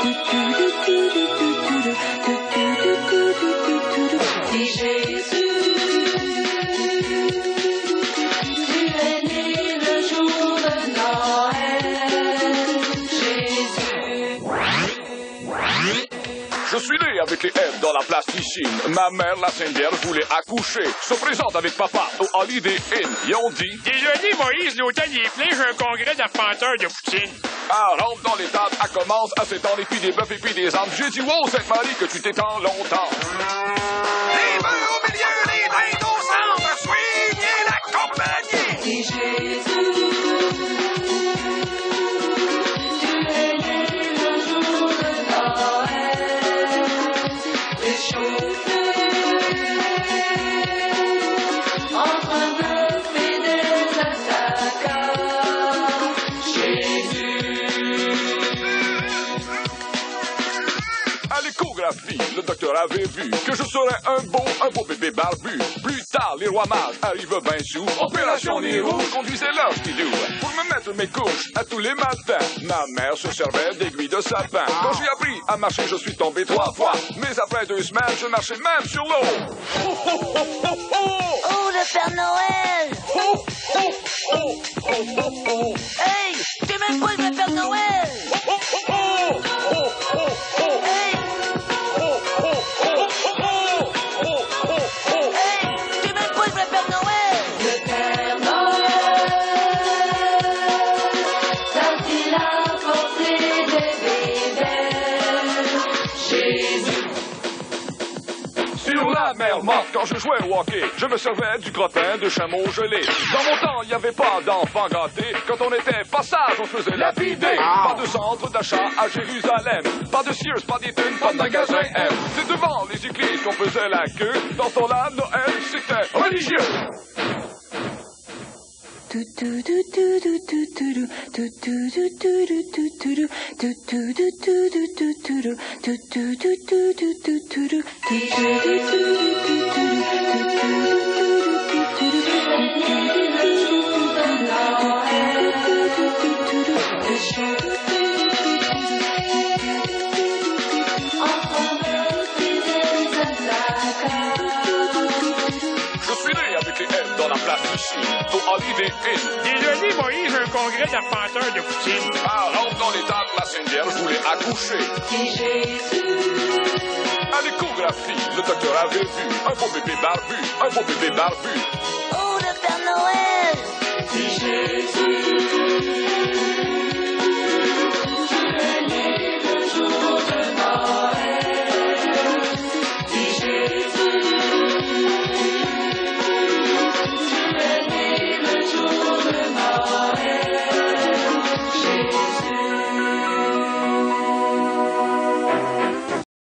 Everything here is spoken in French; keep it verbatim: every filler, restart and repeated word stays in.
Si Jésus, tu es né le jour de Noël, Jésus. Je suis né avec les F dans la plasticine. Ma mère, la Sainte Vierge, voulait accoucher. Se présente avec papa au Holiday Inn. Ils ont dit... Désolé, Moïse, l'hôtel est plein, j'ai un congrès d'arpenteurs de poutine. Ah, rentre dans les tables, elle commence à s'étendre et puis des bœufs et puis des âmes. J'ai dit, wow, Sainte-Marie, que tu t'étends longtemps. Les bœufs au milieu, les dindes au centre, soyez bien accompagnés. Si Jésus, tu es né le jour de Noël, réchauffé entre un bœuf et des attaquants, Jésus. À l'échographie, le docteur avait vu que je serais un beau, un beau bébé barbu. Plus tard, les rois mages arrivent bien sous. Opération Nez Rouge, conduisait leur skidoo. Pour me mettre mes couches à tous les matins, ma mère se servait d'aiguilles de sapin. Quand j'ai appris à marcher, je suis tombé trois fois. Mais après deux semaines, je marchais même sur l'eau. Oh, oh, oh, oh, oh! Oh, le Père Noël! Oh, oh, oh, oh, oh, oh! Hey, t'es même pas le Père Noël! Oh, oh, oh, oh! Oh, oh, oh! Hey, hey, t'es même pas le vrai Père Noël! Le Père Noël, t'a-t-il apporté des bébés, Jésus? Sur la mer morte, quand je jouais au hockey, je me servais du crottin de chameau gelé. Dans mon temps, il n'y avait pas d'enfants gâtés. Quand on était passage, on se faisait lapider. Pas de centre d'achat à Jérusalem. Pas de Sears, pas d'Eaton, pas de magasin M. C'est devant les églises qu'on faisait la queue. Dans ce temps-là, Noël, c'était religieux. Je suis né avec les F dans la plasticine au Holiday Inn. Désolé, Moïse, j'ai un congrès d'arpenteurs de poutine. Ah, rentre dans les tables, la Sainte Vierge voulait accoucher. Si Jésus, À l'échographie, le docteur avait vu un beau bébé barbu, un beau bébé barbu. Oh, le Père Noël! si Jésus,